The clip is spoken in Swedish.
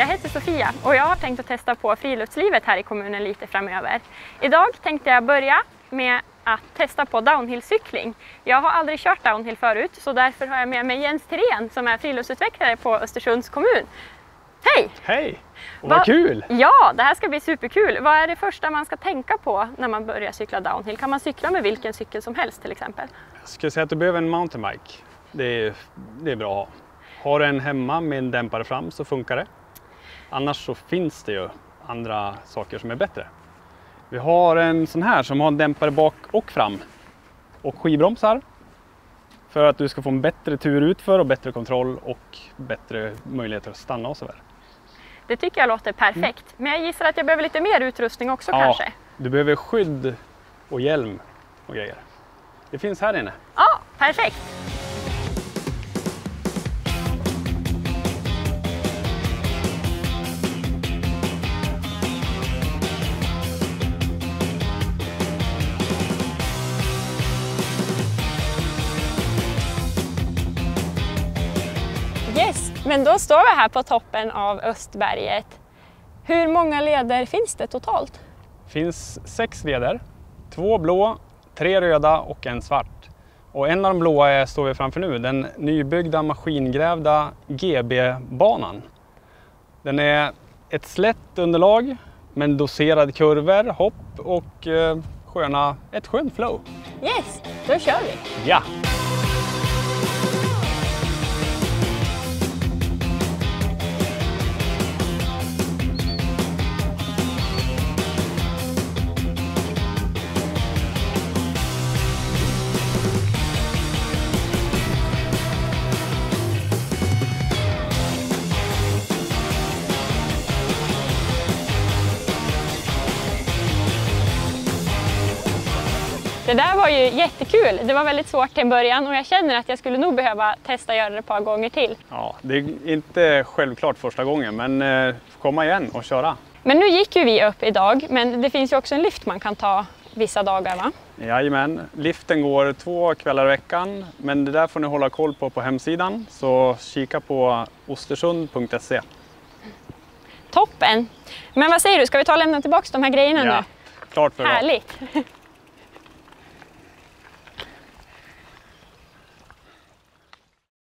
Jag heter Sofia och jag har tänkt att testa på friluftslivet här i kommunen lite framöver. Idag tänkte jag börja med att testa på downhillcykling. Jag har aldrig kört downhill förut, så därför har jag med mig Jens Thirén som är friluftsutvecklare på Östersunds kommun. Hej! Hej! Och vad kul! Ja, det här ska bli superkul. Vad är det första man ska tänka på när man börjar cykla downhill? Kan man cykla med vilken cykel som helst till exempel? Jag skulle säga att du behöver en mountainbike. Det är bra att ha. Har du en hemma med en dämpare fram så funkar det. Annars så finns det ju andra saker som är bättre. Vi har en sån här som har en dämpare bak och fram. Och skivbromsar. För att du ska få en bättre tur utför och bättre kontroll och bättre möjligheter att stanna och så vidare. Det tycker jag låter perfekt. Men jag gissar att jag behöver lite mer utrustning också kanske. Du behöver skydd och hjälm och grejer. Det finns här inne. Ja, perfekt! Yes, men då står vi här på toppen av Östberget. Hur många leder finns det totalt? Det finns 6 leder. 2 blå, 3 röda och en svart. Och en av de blåa står vi framför nu, den nybyggda maskingrävda GB-banan. Den är ett slätt underlag, men doserad kurvor, hopp och ett skönt flow. Yes, då kör vi! Ja! Det där var ju jättekul. Det var väldigt svårt till början och jag känner att jag skulle nog behöva testa göra det ett par gånger till. Ja, det är inte självklart första gången, men komma igen och köra. Men nu gick ju vi upp idag, men det finns ju också en lift man kan ta vissa dagar, va? Jajamän, liften går 2 kvällar i veckan, men det där får ni hålla koll på hemsidan, så kika på ostersund.se. Toppen! Men vad säger du, ska vi ta och lämna tillbaka de här grejerna nu? Ja, klart för det. Härligt!